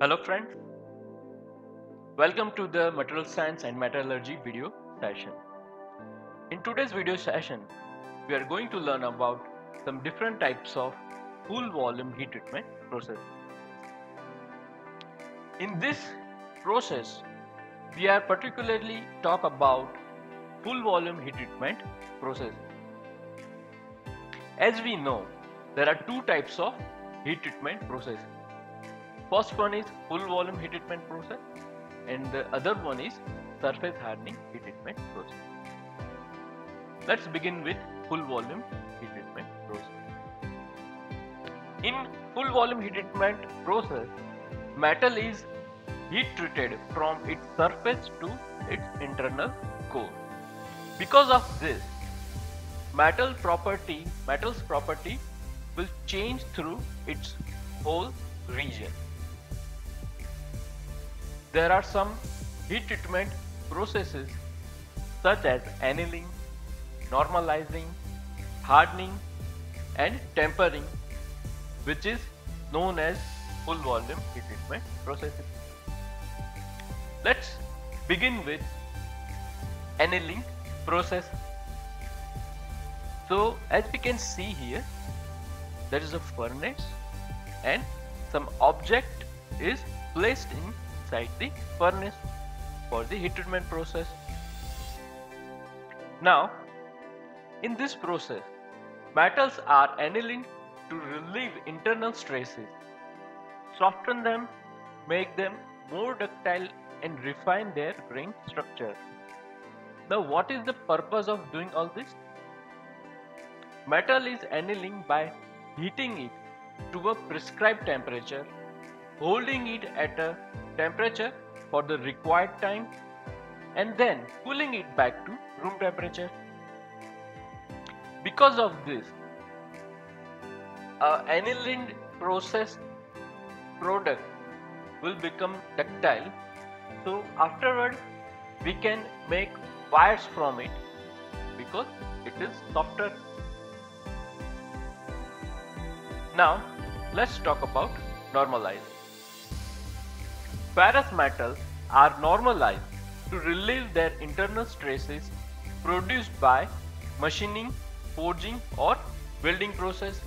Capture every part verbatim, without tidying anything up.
Hello friends, welcome to the Material Science and Metallurgy video session. In today's video session, we are going to learn about some different types of full volume heat treatment process. In this process, we are particularly talk about full volume heat treatment process. As we know, there are two types of heat treatment process. First one is full volume heat treatment process and the other one is surface hardening heat treatment process. Let's begin with full volume heat treatment process. In full volume heat treatment process, metal is heat treated from its surface to its internal core. Because of this, metal property, metal's property will change through its whole region. There are some heat treatment processes such as annealing, normalizing, hardening and tempering, which is known as full volume heat treatment processes. Let's begin with annealing process. So as we can see here, there is a furnace and some object is placed inside the furnace for the heat treatment process. Now, in this process, metals are annealed to relieve internal stresses, soften them, make them more ductile and refine their grain structure. Now, what is the purpose of doing all this? Metal is annealing by heating it to a prescribed temperature, holding it at a temperature for the required time and then cooling it back to room temperature. Because of this, a annealed process product will become ductile, so afterward we can make wires from it because it is softer. Now let's talk about normalizing. Ferrous metals are normalized to relieve their internal stresses produced by machining, forging or welding process.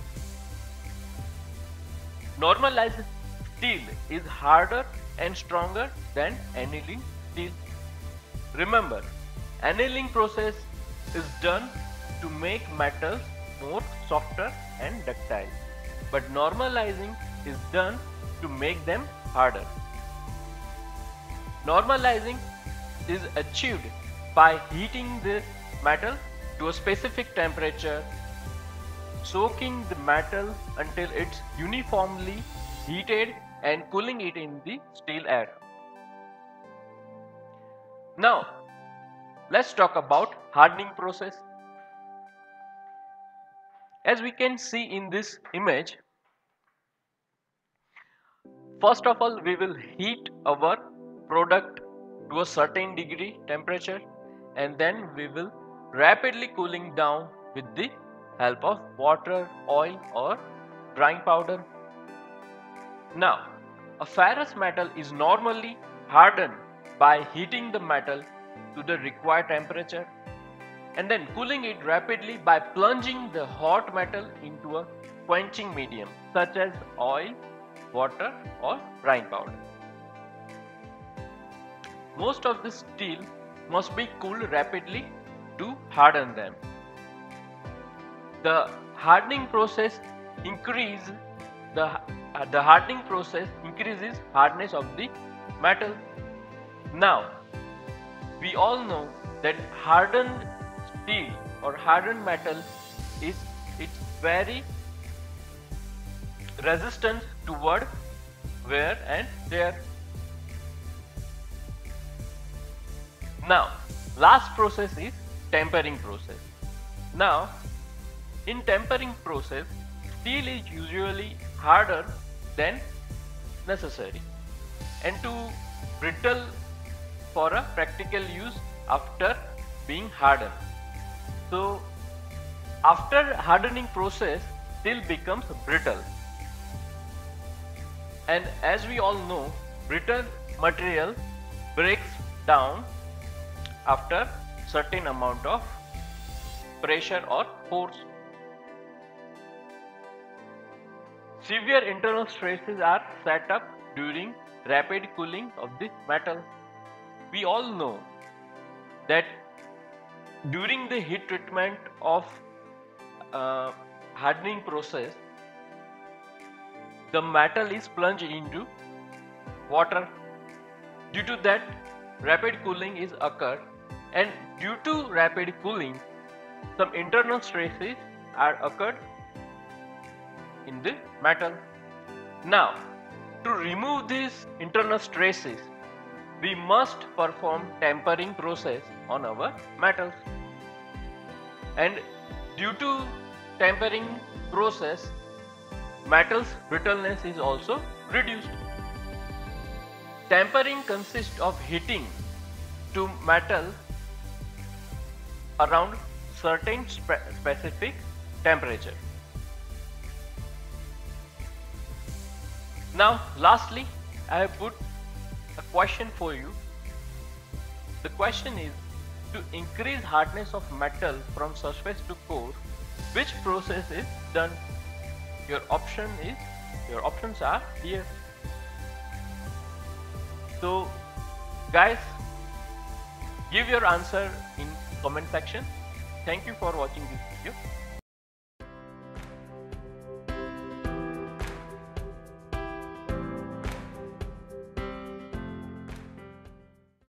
Normalized steel is harder and stronger than annealing steel. Remember, annealing process is done to make metals more softer and ductile, but normalizing is done to make them harder. Normalizing is achieved by heating the metal to a specific temperature, soaking the metal until it's uniformly heated and cooling it in the steel air. Now, let's talk about hardening process. As we can see in this image, first of all, we will heat our product to a certain degree temperature and then we will rapidly cooling down with the help of water, oil or drying powder. Now, a ferrous metal is normally hardened by heating the metal to the required temperature and then cooling it rapidly by plunging the hot metal into a quenching medium such as oil, water or drying powder. Most of the steel must be cooled rapidly to harden them. The hardening process increase the uh, the hardening process increases hardness of the metal. Now, we all know that hardened steel or hardened metal is it's very resistant toward wear and tear. Now, last process is tempering process. Now, in tempering process, steel is usually harder than necessary and too brittle for a practical use after being hardened. So, after hardening process, steel becomes brittle. And as we all know brittle material breaks down after certain amount of pressure or force. Severe internal stresses are set up during rapid cooling of this metal. We all know that during the heat treatment of uh, hardening process, the metal is plunged into water. Due to that, rapid cooling is occurred, and due to rapid cooling, some internal stresses are occurred in the metal. Now, to remove these internal stresses, we must perform tempering process on our metals. And due to tempering process, metal's brittleness is also reduced. Tempering consists of heating to metal around certain spe specific temperature. Now, lastly, I have put a question for you. The question is, to increase hardness of metal from surface to core, which process is done? Your option is, your options are here. So, guys, give your answer in comment section. Thank you for watching this video.